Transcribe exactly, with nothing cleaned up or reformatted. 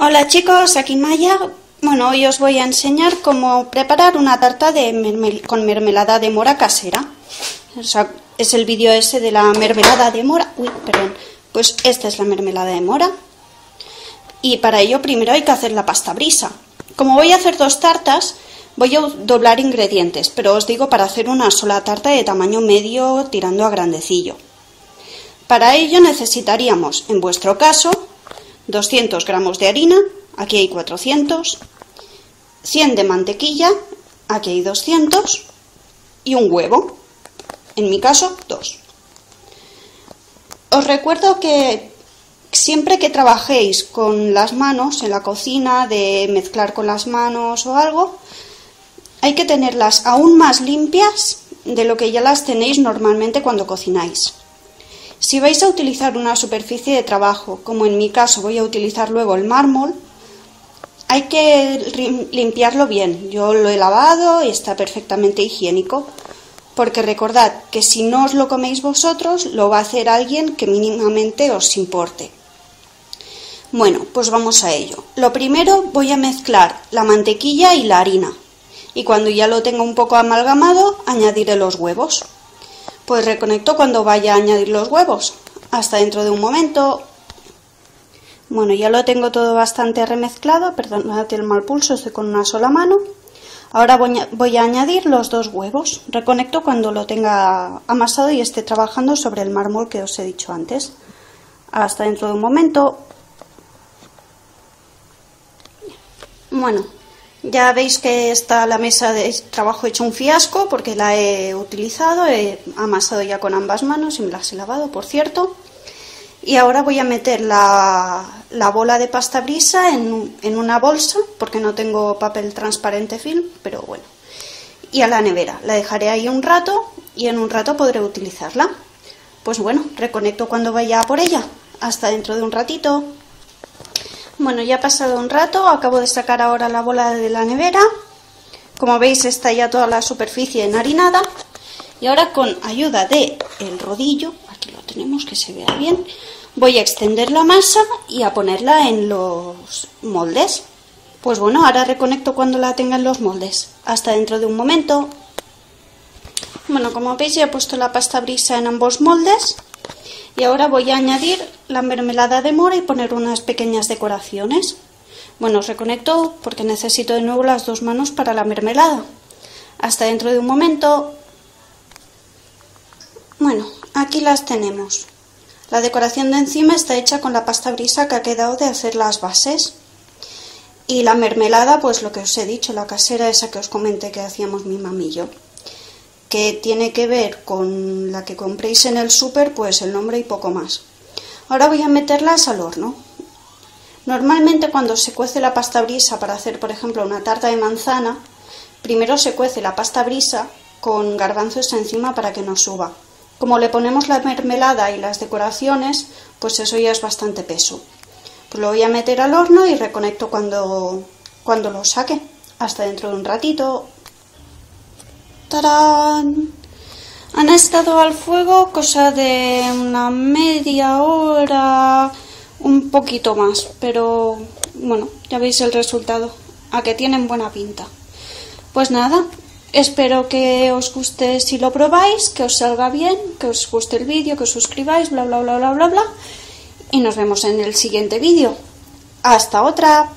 Hola chicos, aquí Maya. Bueno, hoy os voy a enseñar cómo preparar una tarta de mermel con mermelada de mora casera. O sea, es el vídeo ese de la mermelada de mora. Uy, perdón. Pues esta es la mermelada de mora. Y para ello primero hay que hacer la pasta brisa. Como voy a hacer dos tartas, voy a doblar ingredientes, pero os digo para hacer una sola tarta de tamaño medio tirando a grandecillo. Para ello necesitaríamos, en vuestro caso, doscientos gramos de harina, aquí hay cuatrocientos, cien de mantequilla, aquí hay doscientos, y un huevo, en mi caso dos. Os recuerdo que siempre que trabajéis con las manos en la cocina, de mezclar con las manos o algo, hay que tenerlas aún más limpias de lo que ya las tenéis normalmente cuando cocináis. Si vais a utilizar una superficie de trabajo, como en mi caso voy a utilizar luego el mármol, hay que limpiarlo bien. Yo lo he lavado y está perfectamente higiénico, porque recordad que si no os lo coméis vosotros, lo va a hacer alguien que mínimamente os importe. Bueno, pues vamos a ello. Lo primero voy a mezclar la mantequilla y la harina, y cuando ya lo tenga un poco amalgamado, añadiré los huevos. Pues reconecto cuando vaya a añadir los huevos. Hasta dentro de un momento. Bueno, ya lo tengo todo bastante remezclado. Perdonad el mal pulso, estoy con una sola mano. Ahora voy a, voy a añadir los dos huevos. Reconecto cuando lo tenga amasado y esté trabajando sobre el mármol que os he dicho antes. Hasta dentro de un momento. Bueno. Ya veis que está la mesa de trabajo hecha un fiasco porque la he utilizado, he amasado ya con ambas manos y me las he lavado, por cierto. Y ahora voy a meter la, la bola de pasta brisa en, en una bolsa, porque no tengo papel transparente film, pero bueno. Y a la nevera, la dejaré ahí un rato y en un rato podré utilizarla. Pues bueno, reconecto cuando vaya por ella. Hasta dentro de un ratito. Bueno, ya ha pasado un rato, acabo de sacar ahora la bola de la nevera. Como veis está ya toda la superficie enharinada. Y ahora con ayuda de el rodillo, aquí lo tenemos que se vea bien, voy a extender la masa y a ponerla en los moldes. Pues bueno, ahora reconecto cuando la tenga en los moldes. Hasta dentro de un momento. Bueno, como veis ya he puesto la pasta brisa en ambos moldes. Y ahora voy a añadir la mermelada de mora y poner unas pequeñas decoraciones. Bueno, os reconecto porque necesito de nuevo las dos manos para la mermelada. Hasta dentro de un momento. Bueno, aquí las tenemos. La decoración de encima está hecha con la pasta brisa que ha quedado de hacer las bases. Y la mermelada, pues lo que os he dicho, la casera esa que os comenté que hacíamos mi mami y yo, que tiene que ver con la que compréis en el súper, pues el nombre y poco más. Ahora voy a meterlas al horno. Normalmente cuando se cuece la pasta brisa para hacer, por ejemplo, una tarta de manzana, primero se cuece la pasta brisa con garbanzos encima para que no suba. Como le ponemos la mermelada y las decoraciones, pues eso ya es bastante peso. Pues lo voy a meter al horno y reconecto cuando, cuando lo saque. Hasta dentro de un ratito. ¡Tarán! Han estado al fuego cosa de una media hora, un poquito más, pero bueno, ya veis el resultado, a que tienen buena pinta. Pues nada, espero que os guste si lo probáis, que os salga bien, que os guste el vídeo, que os suscribáis, bla bla bla bla bla bla, y nos vemos en el siguiente vídeo. ¡Hasta otra!